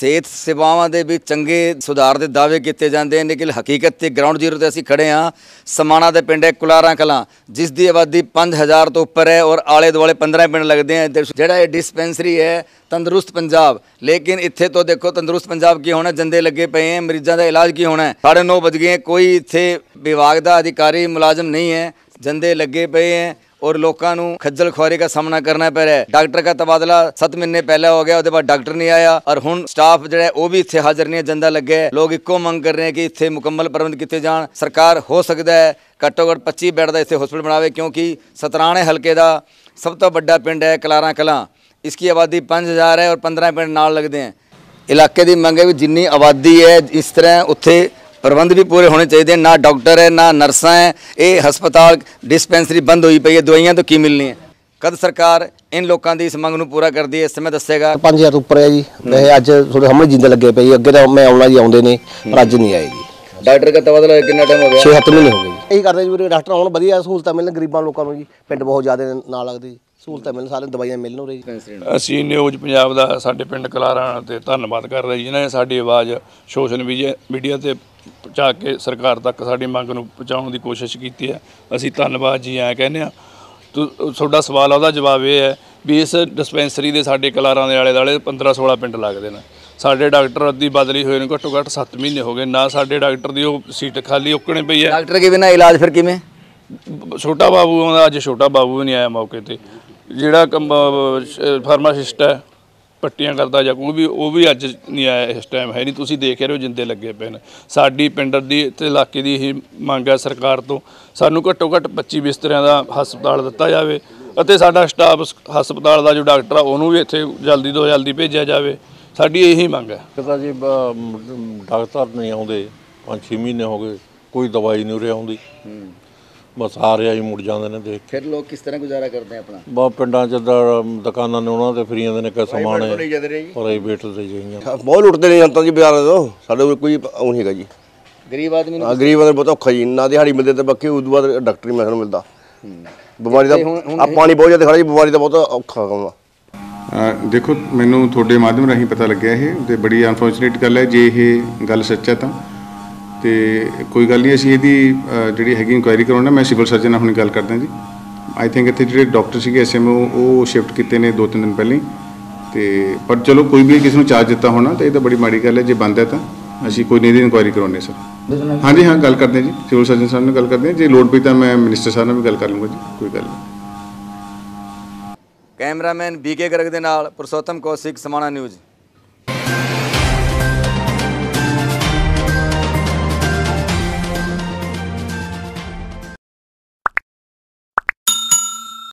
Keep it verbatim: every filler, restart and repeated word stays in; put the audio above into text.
ਸਿਹਤ ਸੇਵਾਵਾਂ ਦੇ ਵਿੱਚ ਚੰਗੇ ਸੁਧਾਰ ਦੇ ਦਾਅਵੇ ਕੀਤੇ ਜਾਂਦੇ ਹਨ, ਲੇਕਿਨ ਹਕੀਕਤ ਤੇ ਗਰਾਊਂਡ ਜ਼ੀਰੋ ਤੇ ਅਸੀਂ ਖੜੇ ਹਾਂ। ਸਮਾਣਾ ਦੇ ਪਿੰਡ ਹੈ ਕੁਲਾਰਾਂ ਕਲਾਂ, ਜਿਸ ਦੀ ਆਬਾਦੀ ਪੰਜ ਹਜ਼ਾਰ ਤੋਂ ਉੱਪਰ ਹੈ ਔਰ ਆਲੇ ਦੁਆਲੇ पंद्रह पिंड लगते हैं। ਜਿਹੜਾ ਇਹ ਡਿਸਪੈਂਸਰੀ ਹੈ तंदुरुस्त पंजाब, लेकिन इत्थे तो देखो तंदुरुस्त पंजाब की होना, जंदे लगे पे हैं, मरीजों का इलाज की होना है। साढ़े नौ बज गए, कोई इत्थे विभाग का अधिकारी मुलाजम नहीं है, जंदे लगे पे हैं और लोगों को खज्जल खुआरी का सामना करना पै रहा है। डॉक्टर का तबादला सत्त महीने पहले हो गया, उसके बाद डॉक्टर नहीं आया और हुण स्टाफ जो है वो भी इत्थे हाजिर नहीं है, जंदा लगे। लोग इक्को मंग कर रहे हैं कि इत्थे मुकम्मल प्रबंध किए जान। सरकार हो सकता है घट्टो घट्ट पच्चीस बैड का इत्थे हॉस्पिटल बनावे, क्योंकि सतराणे हल्के का सब तो बड़ा पिंड है कलारा कलां। इसकी आबादी पाँच हज़ार है और पंद्रह पिंड नाल लगते हैं। इलाके की मंग है भी जिन्नी आबादी है इस तरह उत्थे प्रबंध भी पूरे होने चाहिए। ना डॉक्टर है ना नर्सा है, ये हस्पताल डिस्पेंसरी बंद हुई पई है, दवाइयां तो की मिलनी है। कद सरकार इन लोगों की इस मंग नूं पूरा करती है, इस समय दसेगा। पाँच हज़ार उपर है जी, वैसे अज थोड़े सामने जिंदे लगे पे अगे तो मैं आना जी आते ने, पर अज नहीं आए जी। डॉक्टर का तबादला कितना टाइम हो गया? छे सत्त महीने हो गए जी। यही करते जी, डॉक्टर आने वधिया सहूलत मिलन गरीबों लोगों जी, पिंड बहुत ज़्यादा ना लगती, सहूलत मिलन सारे दवाइयां मिलन हो रही। ਅਸੀਂ ਨਿਊਜ਼ ਪੰਜਾਬ ਦਾ ਸਾਡੇ ਪਿੰਡ ਕਲਾਰਾਂ ਤੇ ਧੰਨਵਾਦ ਕਰਦੇ ਜੀ, ਜਿਨ੍ਹਾਂ ਨੇ ਸਾਡੀ ਆਵਾਜ਼ ਸੋਸ਼ਲ ਮੀਡੀਆ ਤੇ ਪਹੁੰਚਾ ਕੇ ਸਰਕਾਰ ਤੱਕ ਸਾਡੀ ਮੰਗ ਨੂੰ ਪਹੁੰਚਾਉਣ ਦੀ ਕੋਸ਼ਿਸ਼ ਕੀਤੀ ਹੈ। ਅਸੀਂ ਧੰਨਵਾਦ ਜੀ ਐਂ ਕਹਿੰਦੇ ਹਾਂ। ਤੁਹਾਡਾ ਸਵਾਲ ਉਹਦਾ ਜਵਾਬ ਇਹ ਹੈ ਵੀ ਇਸ ਡਿਸਪੈਂਸਰੀ ਦੇ ਸਾਡੇ ਕਲਾਰਾਂ ਦੇ ਆਲੇ ਦੁਆਲੇ ਪੰਦਰਾਂ सोलह ਪਿੰਡ ਲੱਗਦੇ ਨੇ। ਸਾਡੇ ਡਾਕਟਰ ਅੱਧੀ ਬਦਲੀ ਹੋਏ ਨੇ, ਘੱਟੋ ਘੱਟ ਸੱਤ ਮਹੀਨੇ ਹੋ ਗਏ ਨਾ ਸਾਡੇ ਡਾਕਟਰ ਦੀ ਉਹ ਸੀਟ ਖਾਲੀ ਉੱਕਣੇ ਪਈ ਹੈ। ਡਾਕਟਰ ਕੇ ਬਿਨਾਂ ਇਲਾਜ ਫਿਰ ਕਿਵੇਂ? ਛੋਟਾ ਬਾਬੂ ਆਉਂਦਾ, ਅੱਜ ਛੋਟਾ ਬਾਬੂ ਵੀ ਨਹੀਂ ਆਇਆ ਮੌਕੇ ਤੇ। ਜਿਹੜਾ ਫਾਰਮਾਸਿਸਟ ਹੈ ਪੱਟੀਆਂ ਕਰਦਾ ਜਾਂ ਕੋਈ ਵੀ, ਉਹ ਵੀ ਅੱਜ ਨਹੀਂ ਆਇਆ, ਇਸ ਟਾਈਮ ਹੈ ਨਹੀਂ। ਤੁਸੀਂ ਦੇਖ ਰਹੇ ਹੋ ਜਿੰਦੇ ਲੱਗੇ ਪਏ ਨੇ। ਸਾਡੀ ਪਿੰਡ ਦੀ ਤੇ ਇਲਾਕੇ ਦੀ ਇਹੀ ਮੰਗ ਹੈ ਸਰਕਾਰ ਤੋਂ, ਸਾਨੂੰ ਘੱਟੋ ਘੱਟ ਪੱਚੀ ਬਿਸਤਰਿਆਂ ਦਾ ਹਸਪਤਾਲ ਦਿੱਤਾ ਜਾਵੇ ਅਤੇ ਸਾਡਾ ਸਟਾਫ ਹਸਪਤਾਲ ਦਾ ਜੋ ਡਾਕਟਰ ਆ ਉਹਨੂੰ ਵੀ ਇੱਥੇ ਜਲਦੀ ਤੋਂ ਜਲਦੀ ਭੇਜਿਆ ਜਾਵੇ। ਸਾਡੀ ਇਹੀ ਮੰਗ ਹੈ। ਪਤਾ ਜੀ ਡਾਕਟਰ ਨਹੀਂ ਆਉਂਦੇ, ਪੰਜ ਛੇ ਮਹੀਨੇ ਹੋ ਗਏ, ਕੋਈ ਦਵਾਈ ਨਹੀਂ ਉਰੇ ਆਉਂਦੀ, बस आ रहा ही मुड़ जाते हैं। देख फिर लोग किस तरह गुजारा करते हैं अपना? बहुत पिंडा च दुकाना ने उन्होंने फिर जाते हैं, समान प्राइवेट दे जाइए बहुत लुटते नहीं जनता जी बाजार तो, साढ़े कोई वो नहीं है जी। गरीब आदमी गरीब आदमी बहुत औखा जी, ना दिहाड़ी मिलती तो बाकी उस बाद डॉक्टर मैं मिलता। बीमारी का पानी बहुत ज़्यादा खड़ा जी, बीमारी का बहुत औखा काम है। देखो मैनू थोड़े माध्यम राही पता लग्या है तो बड़ी अनफॉर्चुनेट गल है जे ये गल सच है तो तो कोई गल नहीं। असीं इहदी जिहड़ी हैगी इंक्वायरी कराउणा, मैं सिविल सर्जन नाल हुण गल करदा जी। आई थिंक इत्थे जिहड़े डॉक्टर सीगे एस एम ओ वो शिफ्ट कीते ने दो तीन दिन पहले तो, पर चलो कोई भी किसी नूं चार्ज दिता होना तो ये तो बड़ी माड़ी गल है। जे बंद है तो असीं कोई नहीं इंक्वायरी करवाउने सर। हाँ जी हाँ, गल करते हैं जी, सिविल सर्जन साहब नाल गल करते हैं। जे लोड़ पई तो मैं मिनिस्टर साहब नाल भी गल कर लूँगा जी, कोई गल नहीं। कैमरामैन बी के गर्ग दे नाल पुरुषोत्तम कौशिक, समाणा न्यूज़।